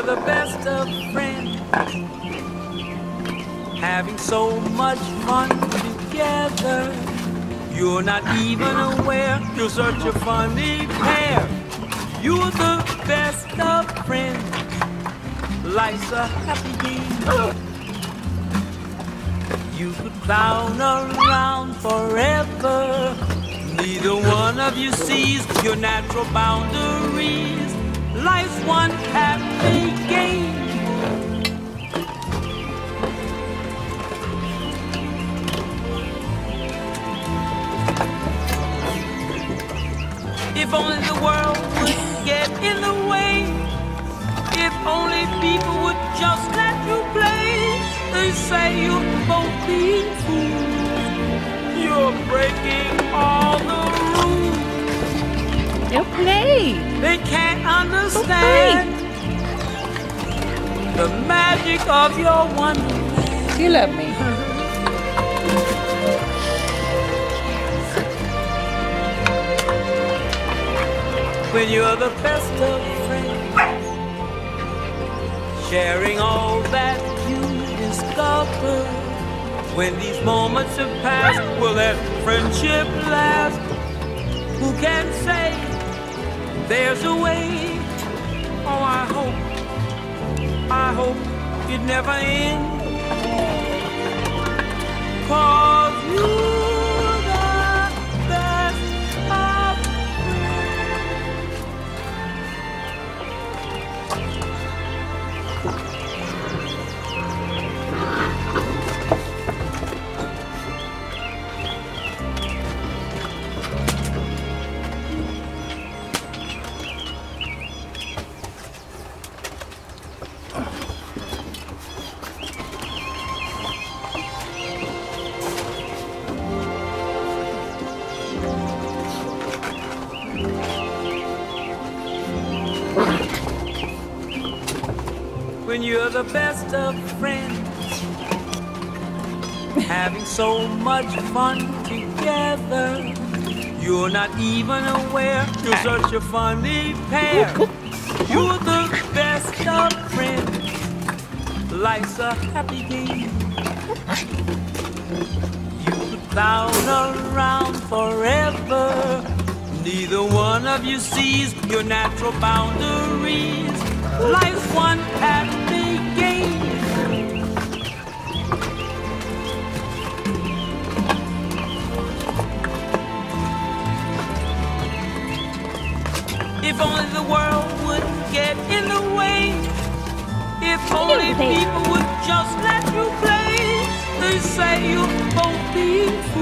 the best of friends, having so much fun together. You're not even aware you're such a funny pair. You're the best of friends. Life's a happy game. You could clown around forever. Neither one of you sees your natural boundaries. Life's one happy game. If only the world would get in the way. If only people would just let you play. They say you're both being fools. You're breaking all the rules. Eu play. They can't understand the magic of your wonderland. You love me. When you're the best of friends, sharing all that you discover. When these moments have passed, will that friendship last? Who can say there's a way? Oh, I hope it never ends. 'Cause you're the best of when you're the best of friends, having so much fun together. You're not even aware you're such a funny pair. You're the best of friends. Life's a happy game. You could clown around forever. Neither one of you sees your natural boundaries. Life's one happy game. If only the world would get in the way. If only people would just let you play. They say you're both being